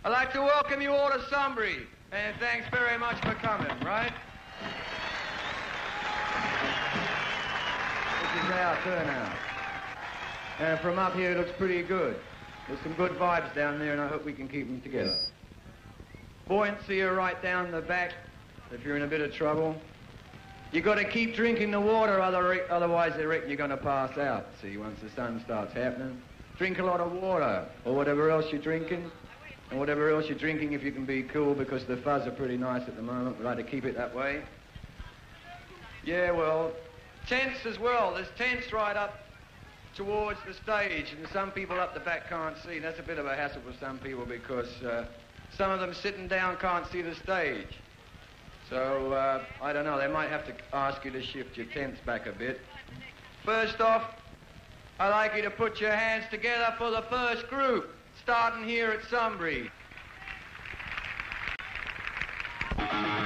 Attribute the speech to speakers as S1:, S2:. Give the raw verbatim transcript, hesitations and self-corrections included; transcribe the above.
S1: I'd like to welcome you all to Sunbury, and thanks very much for coming, right? This is our turnout. And from up here, it looks pretty good. There's some good vibes down there, and I hope we can keep them together. Buoyancy are right down the back, if you're in a bit of trouble. You got to keep drinking the water, other, otherwise they reckon you're going to pass out, see, once the sun starts happening. Drink a lot of water, or whatever else you're drinking. And whatever else you're drinking, if you can be cool, because the fuzz are pretty nice at the moment. We'd like to keep it that way. Yeah, well, tents as well. There's tents right up towards the stage, and some people up the back can't see. That's a bit of a hassle for some people, because uh, some of them sitting down can't see the stage. So, uh, I don't know, they might have to ask you to shift your tents back a bit. First off, I'd like you to put your hands together for the first group, starting here at Sunbury.